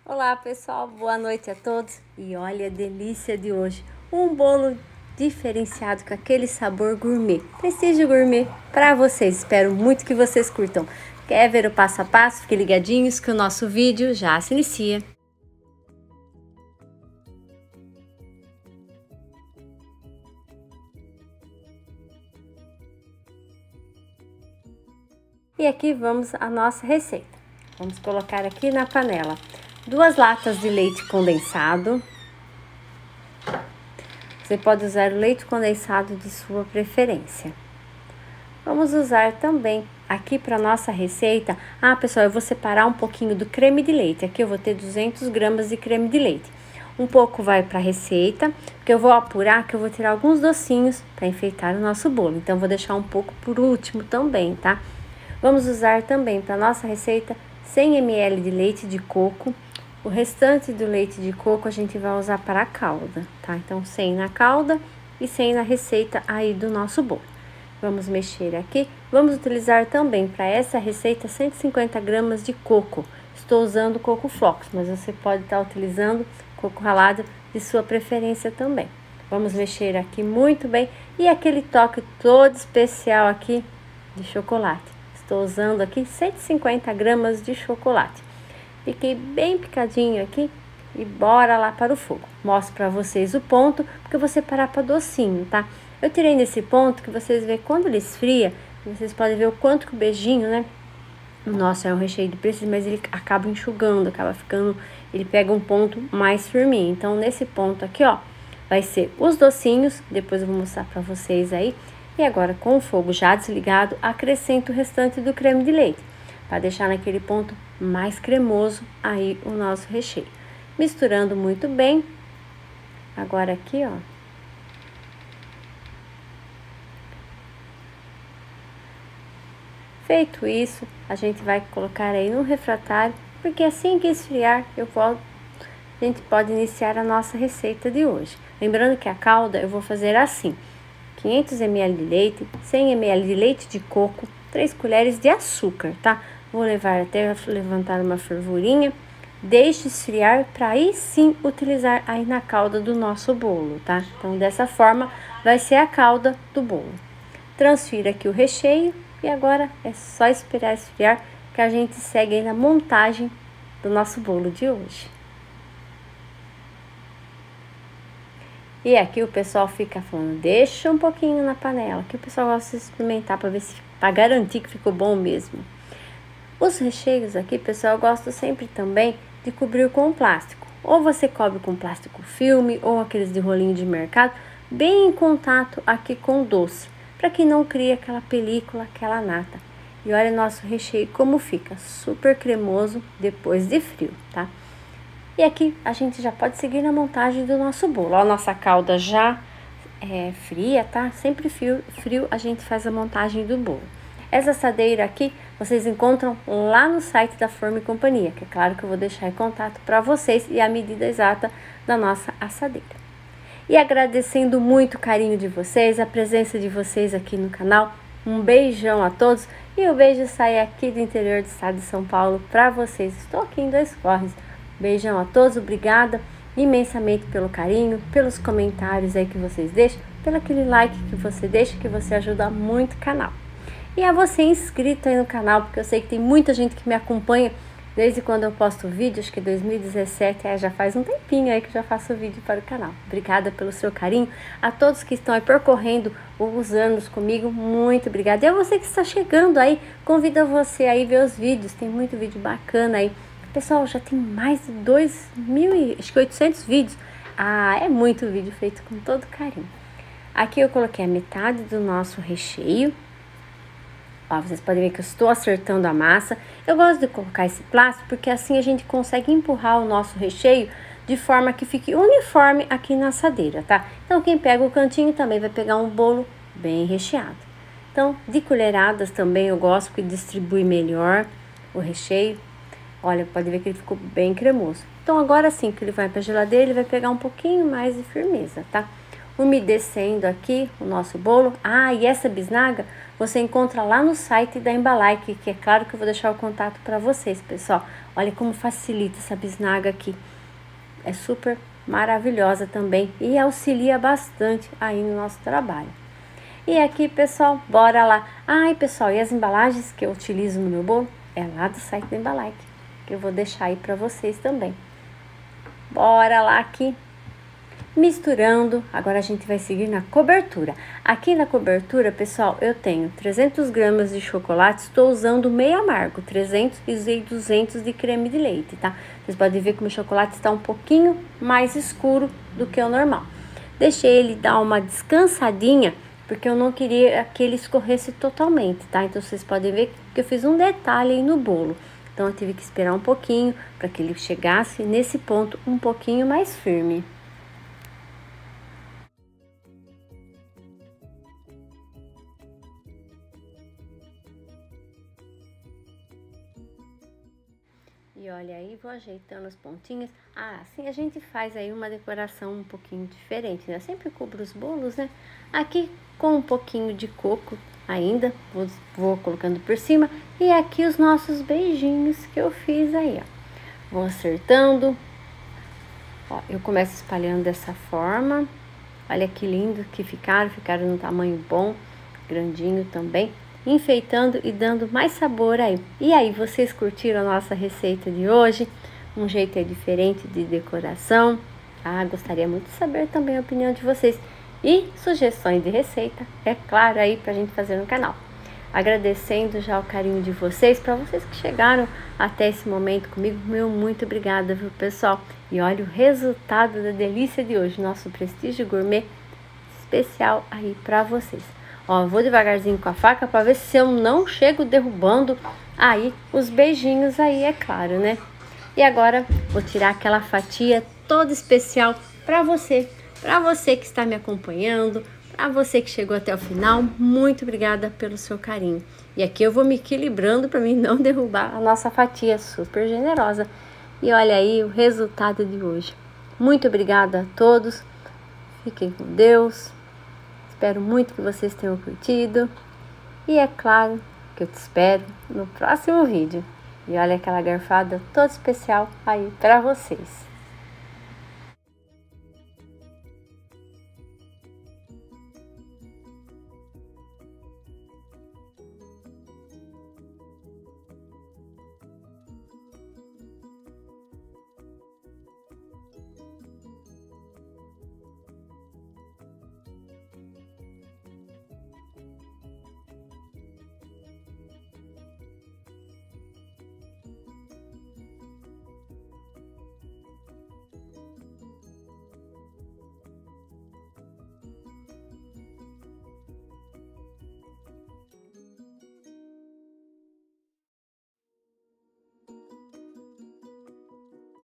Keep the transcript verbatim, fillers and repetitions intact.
Olá pessoal, boa noite a todos. E olha a delícia de hoje, um bolo diferenciado com aquele sabor gourmet, prestígio gourmet para vocês. Espero muito que vocês curtam. Quer ver o passo a passo? Fiquem ligadinhos que o nosso vídeo já se inicia. E aqui vamos a nossa receita. Vamos colocar aqui na panela duas latas de leite condensado. Você pode usar o leite condensado de sua preferência. Vamos usar também aqui para nossa receita. Ah, pessoal, eu vou separar um pouquinho do creme de leite. Aqui eu vou ter duzentas gramas de creme de leite. Um pouco vai para a receita, porque eu vou apurar que eu vou tirar alguns docinhos para enfeitar o nosso bolo. Então, vou deixar um pouco por último também, tá? Vamos usar também para nossa receita cem mililitros de leite de coco. O restante do leite de coco a gente vai usar para a calda, tá? Então, cem na calda e cem na receita aí do nosso bolo. Vamos mexer aqui. Vamos utilizar também para essa receita cento e cinquenta gramas de coco. Estou usando coco flocos, mas você pode estar utilizando coco ralado de sua preferência também. Vamos mexer aqui muito bem. E aquele toque todo especial aqui de chocolate. Estou usando aqui cento e cinquenta gramas de chocolate. Piquei bem picadinho aqui e bora lá para o fogo. Mostro para vocês o ponto, porque eu vou separar para docinho, tá? Eu tirei nesse ponto que vocês veem quando ele esfria, vocês podem ver o quanto que o beijinho, né? O nosso é um recheio de prestígio, mas ele acaba enxugando, acaba ficando, ele pega um ponto mais firminho. Então, nesse ponto aqui, ó, vai ser os docinhos, depois eu vou mostrar para vocês aí. E agora, com o fogo já desligado, acrescento o restante do creme de leite, para deixar naquele ponto mais cremoso aí o nosso recheio. Misturando muito bem. Agora aqui, ó. Feito isso, a gente vai colocar aí no refratário, porque assim que esfriar, eu volto, a gente pode iniciar a nossa receita de hoje. Lembrando que a calda eu vou fazer assim: quinhentos mililitros de leite, cem mililitros de leite de coco, três colheres de açúcar, tá? Vou levar até levantar uma fervurinha, deixe esfriar para aí sim utilizar aí na calda do nosso bolo, tá? Então, dessa forma, vai ser a calda do bolo. Transfira aqui o recheio e agora é só esperar esfriar que a gente segue aí na montagem do nosso bolo de hoje. E aqui o pessoal fica falando, deixa um pouquinho na panela, que o pessoal gosta de experimentar para ver se, para garantir que ficou bom mesmo. Os recheios aqui, pessoal, eu gosto sempre também de cobrir com plástico. Ou você cobre com plástico filme, ou aqueles de rolinho de mercado, bem em contato aqui com o doce, para que não crie aquela película, aquela nata. E olha nosso recheio como fica, super cremoso depois de frio, tá? E aqui a gente já pode seguir na montagem do nosso bolo. Ó, a nossa calda já é fria, tá? Sempre frio, frio a gente faz a montagem do bolo. Essa assadeira aqui vocês encontram lá no site da Forma e Companhia, que é claro que eu vou deixar em contato para vocês e a medida exata da nossa assadeira. E agradecendo muito o carinho de vocês, a presença de vocês aqui no canal. Um beijão a todos e o beijo sai aqui do interior do estado de São Paulo para vocês. Estou aqui em Dois Corres. Beijão a todos, obrigada imensamente pelo carinho, pelos comentários aí que vocês deixam, pelo aquele like que você deixa, que você ajuda muito o canal. E a você inscrito aí no canal, porque eu sei que tem muita gente que me acompanha desde quando eu posto vídeo, acho que dois mil e dezessete, é, já faz um tempinho aí que eu já faço vídeo para o canal. Obrigada pelo seu carinho, a todos que estão aí percorrendo os anos comigo, muito obrigada. E a você que está chegando aí, convido você aí a ver os vídeos, tem muito vídeo bacana aí. Pessoal, já tem mais de dois mil e oitocentos vídeos. Ah, é muito vídeo feito com todo carinho. Aqui eu coloquei a metade do nosso recheio. Ó, vocês podem ver que eu estou acertando a massa. Eu gosto de colocar esse plástico porque assim a gente consegue empurrar o nosso recheio de forma que fique uniforme aqui na assadeira, tá? Então, quem pega o cantinho também vai pegar um bolo bem recheado. Então, de colheradas também eu gosto porque distribui melhor o recheio. Olha, pode ver que ele ficou bem cremoso. Então, agora sim que ele vai para a geladeira, ele vai pegar um pouquinho mais de firmeza, tá? Umedecendo aqui o nosso bolo. Ah, e essa bisnaga você encontra lá no site da Embalike, que é claro que eu vou deixar o contato para vocês, pessoal. Olha como facilita essa bisnaga aqui. É super maravilhosa também e auxilia bastante aí no nosso trabalho. E aqui, pessoal, bora lá. Ai, pessoal, e as embalagens que eu utilizo no meu bolo é lá do site da Embalike, que eu vou deixar aí para vocês também. Bora lá aqui. Misturando, agora a gente vai seguir na cobertura. Aqui na cobertura, pessoal, eu tenho trezentas gramas de chocolate, estou usando meio amargo, trezentos e usei duzentos de creme de leite, tá? Vocês podem ver que o meu chocolate está um pouquinho mais escuro do que o normal. Deixei ele dar uma descansadinha, porque eu não queria que ele escorresse totalmente, tá? Então vocês podem ver que eu fiz um detalhe aí no bolo. Então eu tive que esperar um pouquinho para que ele chegasse nesse ponto um pouquinho mais firme. E olha aí, vou ajeitando as pontinhas. Ah, assim a gente faz aí uma decoração um pouquinho diferente, né? Eu sempre cubro os bolos, né? Aqui com um pouquinho de coco ainda, vou, vou colocando por cima. E aqui os nossos beijinhos que eu fiz aí, ó. Vou acertando. Ó, eu começo espalhando dessa forma. Olha que lindo que ficaram, ficaram num tamanho bom, grandinho também. Enfeitando e dando mais sabor aí. E aí, vocês curtiram a nossa receita de hoje? Um jeito é diferente de decoração. Ah, gostaria muito de saber também a opinião de vocês. E sugestões de receita, é claro, aí pra gente fazer no canal. Agradecendo já o carinho de vocês, para vocês que chegaram até esse momento comigo, meu muito obrigada, viu, pessoal? E olha o resultado da delícia de hoje, nosso Prestígio Gourmet especial aí pra vocês. Ó, vou devagarzinho com a faca para ver se eu não chego derrubando aí os beijinhos aí, é claro, né? E agora vou tirar aquela fatia toda especial para você, para você que está me acompanhando, para você que chegou até o final. Muito obrigada pelo seu carinho. E aqui eu vou me equilibrando para mim não derrubar a nossa fatia super generosa. E olha aí o resultado de hoje. Muito obrigada a todos. Fiquem com Deus. Espero muito que vocês tenham curtido. E é claro que eu te espero no próximo vídeo. E olha aquela garfada toda especial aí para vocês.